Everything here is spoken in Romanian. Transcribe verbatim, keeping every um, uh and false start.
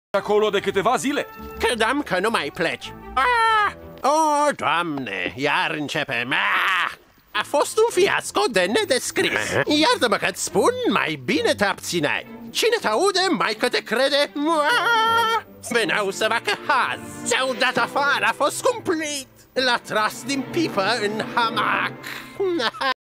acolo de câteva zile. Credeam că nu mai pleci. Ah! Oh, Doamne, iar începem. Ah! A fost un fiasco de nedescris. Iartă-mă că-ți spun, mai bine te abțineai. Cine te aude, mai că te crede. Ah! Veneau să facă haz. Ți-au dat afară, a fost cumplit. L-a tras din pipă în hamac.